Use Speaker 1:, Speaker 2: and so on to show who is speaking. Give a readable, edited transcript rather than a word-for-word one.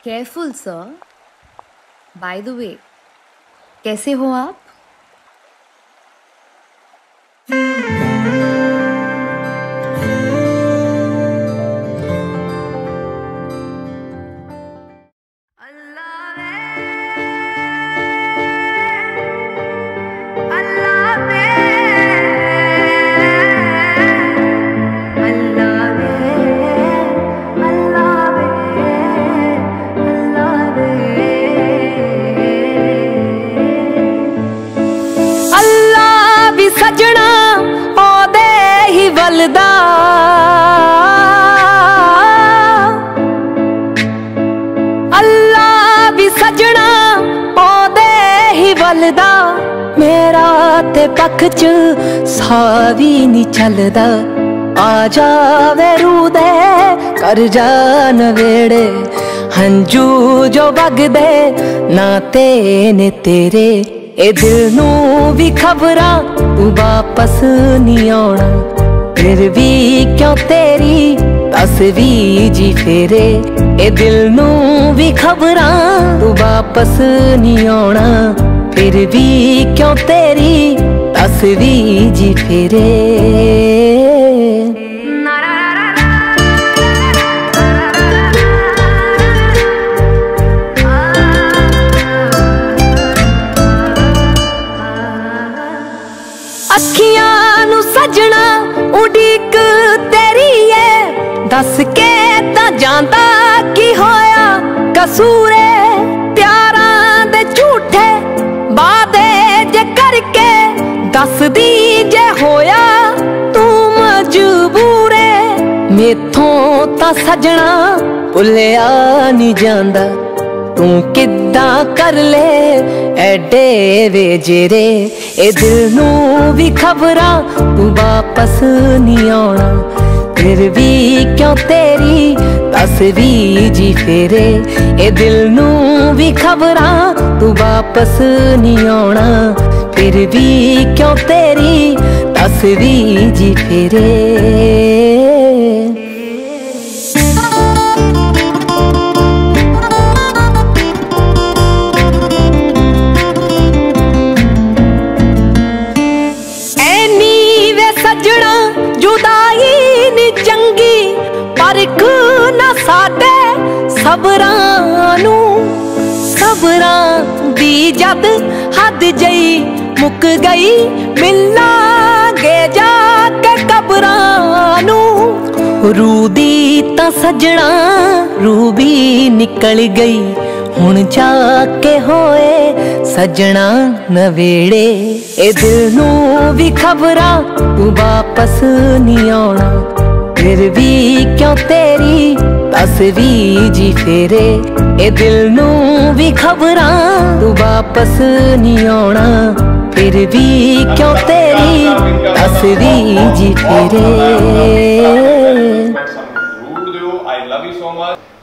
Speaker 1: Careful sir. By the way, कैसे हो आप?
Speaker 2: सजना ओदे ही वलदा, अल्लाह भी सजना ओदे ही वलदा। मेरा ते पख च सावी नी चलदा। आ जावे रूदे कर जा नवेड़े, हंजू जो वगदे ना तेने तेरे। ए दिल नू भी खबरां तू वापस नहीं आना, फिर भी क्यों तेरी तस्वीर जी फेरे। ए दिल नू भी खबरां तू वापस नहीं आना, फिर भी क्यों तेरी तस्वीर जी फेरे। अखियां नू सजना उड़ीक तेरी है, दस के ता जांदा की होया कसूरे। प्यारां दे झूठे वादे जे करके दस दी जे होया तू मजबूरे। मेथों ता सजना भुलिया नी जांदा, तू किद्दां कर ले एडे वे जेरे। ए दिल नू भी खबरां तू वापस नहीं आना, फिर भी क्यों तेरी तस्वीर जी फेरे। ए दिल नू भी खबरां तू वापस नहीं आना, फिर भी क्यों तेरी तस्वीर जी फेरे। सजना जुदाई नी चंगी, परख ना साडे सबरां नू। सबरां दी जद हद जई मुक गई, मिलांगे जाके कबरां नू। रूह दी तां सजना रूह भी निकल गई, हुण जाके होए सजना नवेड़े। ए दिल नू भी खबरां तू वापस नहीं आना, फिर भी क्यों तेरी तस्वीर जी फेरे। ए दिल नू भी खबरां तू वापस नहीं आना, फिर भी क्यों तेरी तस्वीर जी फेरे।
Speaker 3: I love you so much.